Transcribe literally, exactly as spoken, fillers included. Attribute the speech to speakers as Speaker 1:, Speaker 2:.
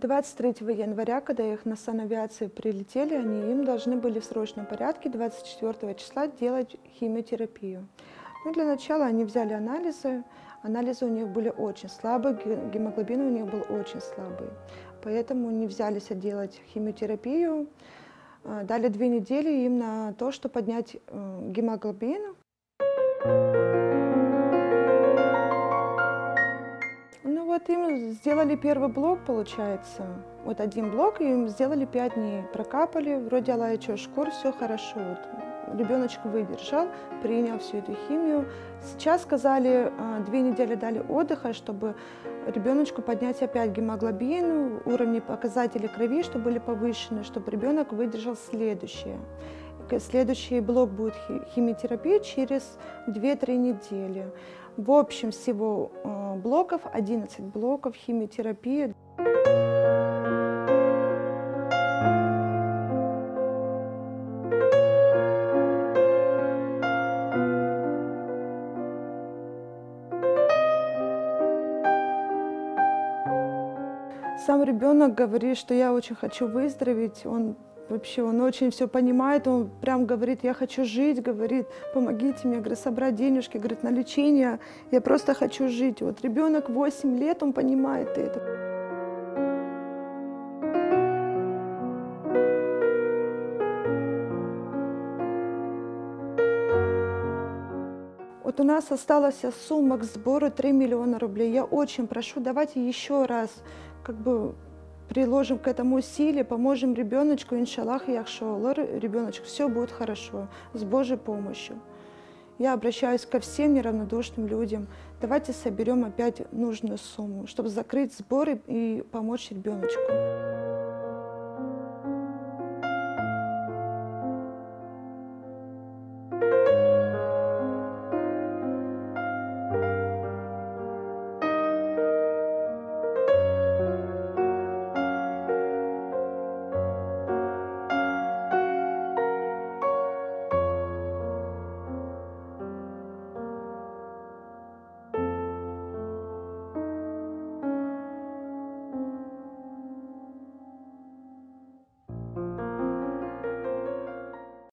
Speaker 1: двадцать третьего января, когда их на санавиации прилетели, они, им должны были в срочном порядке двадцать четвёртого числа делать химиотерапию. Ну, для начала они взяли анализы. Анализы у них были очень слабые, гемоглобин у них был очень слабый. Поэтому не взялись делать химиотерапию. Дали две недели им на то, чтобы поднять гемоглобин. Ну вот им сделали первый блок, получается. Вот один блок, и им сделали пять дней. Прокапали, вроде алаичо шкур, все хорошо. Вот. Ребеночек выдержал, принял всю эту химию. Сейчас сказали, две недели дали отдыха, чтобы ребеночку поднять опять гемоглобин, уровни показателей крови, чтобы были повышены, чтобы ребенок выдержал следующее. Следующий блок будет химиотерапия через две-три недели. В общем, всего блоков, одиннадцать блоков химиотерапии. Сам ребенок говорит, что я очень хочу выздороветь. Он вообще, он очень все понимает, он прям говорит, я хочу жить, говорит, помогите мне, говорит, собрать денежки, говорит, на лечение, я просто хочу жить. Вот ребенок восемь лет, он понимает это. Вот у нас осталась сумма к сбору три миллиона рублей. Я очень прошу, давайте еще раз, как бы, приложим к этому усилия, поможем ребеночку, иншаллах, яхшолар, ребеночек, все будет хорошо, с Божьей помощью. Я обращаюсь ко всем неравнодушным людям. Давайте соберем опять нужную сумму, чтобы закрыть сборы и помочь ребеночку.